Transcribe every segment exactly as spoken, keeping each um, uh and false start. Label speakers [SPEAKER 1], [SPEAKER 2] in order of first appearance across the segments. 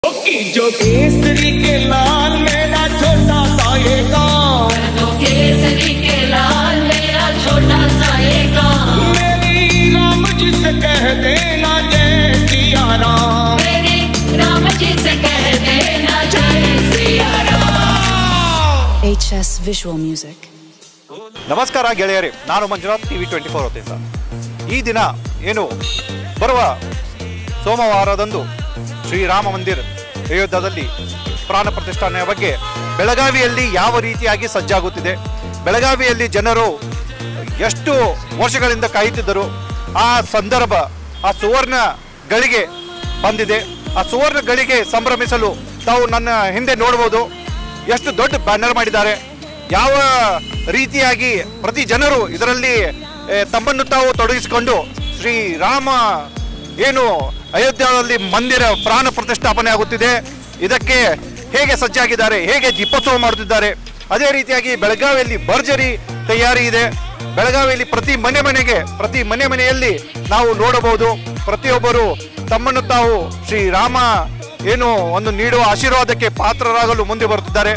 [SPEAKER 1] जो केसरी के लाल मेरा छोटा सा ये गाँव,
[SPEAKER 2] जो केसरी के लाल मेरा छोटा सा ये गाँव,
[SPEAKER 1] मेरी राम जी से कह देना जय सिया राम,
[SPEAKER 2] मेरी राम जी से कह देना जय Siya Ram.
[SPEAKER 3] H S Visual Music.
[SPEAKER 4] ನಮಸ್ಕಾರ ಗೆಳೆಯರೇ, ನಾನು ಮಂಜುನಾಥ್ ಟಿವಿ ಟ್ವೆಂಟಿ ಫೋರ್ ಹೊತ್ತಿಂದ. ಈ ದಿನ ಏನು ಬರುವ ಸೋಮವಾರದಂದು ಶ್ರೀರಾಮ ಮಂದಿರ ಅಯೋಧ್ಯದಲ್ಲಿ ಪ್ರಾಣ ಪ್ರತಿಷ್ಠಾಪನೆಯ ಬಗ್ಗೆ ಬೆಳಗಾವಿಯಲ್ಲಿ ಯಾವ ರೀತಿಯಾಗಿ ಸಜ್ಜಾಗುತ್ತಿದೆ, ಬೆಳಗಾವಿಯಲ್ಲಿ ಜನರು ಎಷ್ಟು ವರ್ಷಗಳಿಂದ ಕಾಯುತ್ತಿದ್ದರು, ಆ ಸಂದರ್ಭ ಆ ಸುವರ್ಣ ಗಳಿಗೆ ಬಂದಿದೆ. ಆ ಸುವರ್ಣ ಗಳಿಗೆ ಸಂಭ್ರಮಿಸಲು ತಾವು ನನ್ನ ಹಿಂದೆ ನೋಡ್ಬೋದು, ಎಷ್ಟು ದೊಡ್ಡ ಬ್ಯಾನರ್ ಮಾಡಿದ್ದಾರೆ, ಯಾವ ರೀತಿಯಾಗಿ ಪ್ರತಿ ಜನರು ಇದರಲ್ಲಿ ತಮ್ಮನ್ನು ತಾವು ತೊಡಗಿಸಿಕೊಂಡು ಶ್ರೀರಾಮ ಏನು ಅಯೋಧ್ಯೆಯಲ್ಲಿ ಮಂದಿರ ಪ್ರಾಣ ಪ್ರತಿಷ್ಠಾಪನೆ ಆಗುತ್ತಿದೆ, ಇದಕ್ಕೆ ಹೇಗೆ ಸಜ್ಜಾಗಿದ್ದಾರೆ, ಹೇಗೆ ದೀಪೋತ್ಸವ ಮಾಡುತ್ತಿದ್ದಾರೆ. ಅದೇ ರೀತಿಯಾಗಿ ಬೆಳಗಾವಿಯಲ್ಲಿ ಭರ್ಜರಿ ತಯಾರಿ ಇದೆ. ಬೆಳಗಾವಿಯಲ್ಲಿ ಪ್ರತಿ ಮನೆ ಮನೆಗೆ ಪ್ರತಿ ಮನೆ ಮನೆಯಲ್ಲಿ ನಾವು ನೋಡಬಹುದು, ಪ್ರತಿಯೊಬ್ಬರು ತಮ್ಮನ್ನು ತಾವು ಶ್ರೀರಾಮ ಏನು ಒಂದು ನೀಡುವ ಆಶೀರ್ವಾದಕ್ಕೆ ಪಾತ್ರರಾಗಲು ಮುಂದೆ ಬರುತ್ತಿದ್ದಾರೆ.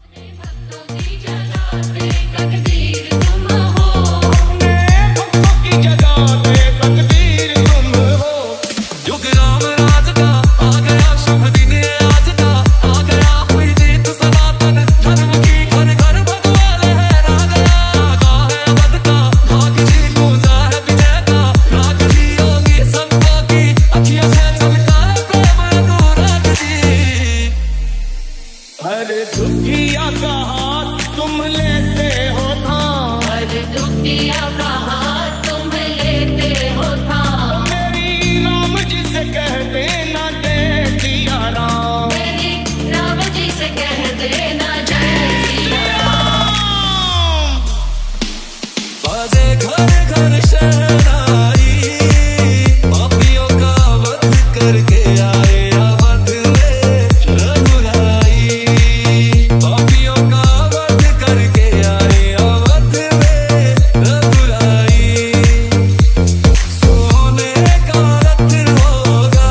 [SPEAKER 1] हर दुखिया का हाथ तुम लेते हो थाम,
[SPEAKER 2] हर दुखिया का हाथ तुम लेते हो थाम,
[SPEAKER 1] मेरी राम जी से कह देना जय सिया राम,
[SPEAKER 2] मेरी राम जी से कह देना जय सिया राम।
[SPEAKER 5] बाजे घर घर शहनाई, पापियों का वध करके आए अवध में रघुराई, पापियों का वध करके आए अवध में रघुराई। सोने का रथ होगा,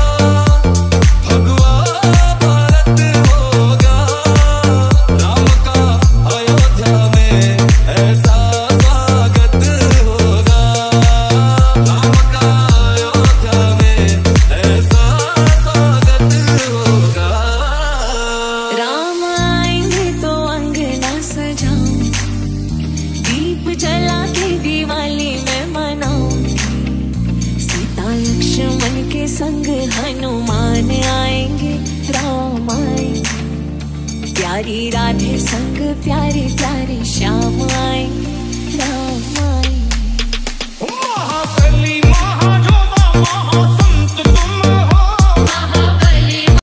[SPEAKER 5] भगवा भारत होगा, राम का अयोध्या में ऐसा स्वागत होगा, राम का अयोध्या में ऐसा स्वागत होगा।
[SPEAKER 6] राम आएंगे तो अंगना सजाऊं, दीप जला के दिवाली में मनाऊं, सीता लक्ष्मण के संग हनुमान आएंगे, राम आएंगे, प्यारी राधे संग प्यारे प्यारे श्याम आएंगे,